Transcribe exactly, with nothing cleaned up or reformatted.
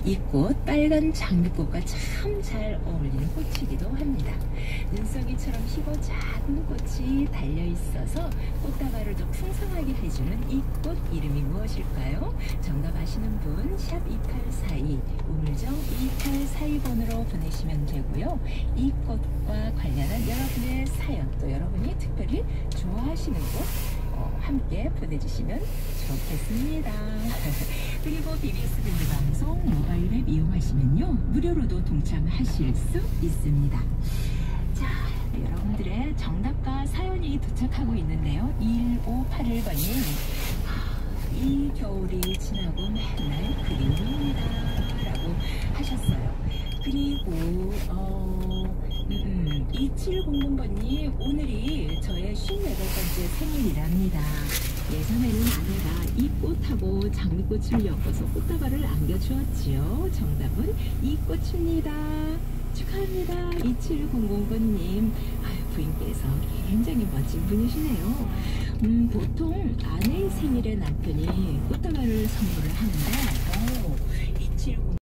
이 꽃 빨간 장미꽃과 참 잘 어울리는 꽃이기도 합니다. 눈송이처럼 희고 작은 꽃이 달려있어서 꽃다발을 더 풍성하게 해주는 이 꽃 이름이 무엇일까요? 정답 아시는 분 샵 이팔사이 우물정 이팔사이 번으로 보내시면 되고요. 이 꽃과 관련한 여러분의 사연, 또 여러분이 특별히 좋아하시는 꽃 어, 함께 보내주시면 좋겠습니다. 그리고 비비에스 밴드 방송 모바일 앱 이용하시면요 무료로도 동참하실 수 있습니다. 자, 여러분들의 정답과 사연이 도착하고 있는데요. 일오팔일 번님, 이 겨울이 지나고 맨날 그리움입니다 라고 하셨어요. 그리고 어, 음, 음, 이칠공공 번님, 오늘이 저의 쉰여덟 번째 생일이랍니다. 예전에는 아내가 이 꽃하고 장미꽃을 엮어서 꽃다발을 안겨주었지요. 정답은 이 꽃입니다. 축하합니다. 이칠공공 번님. 아유, 부인께서 굉장히 멋진 분이시네요. 음, 보통 아내의 생일에 남편이 꽃다발을 선물을 하는데 오, 이칠공공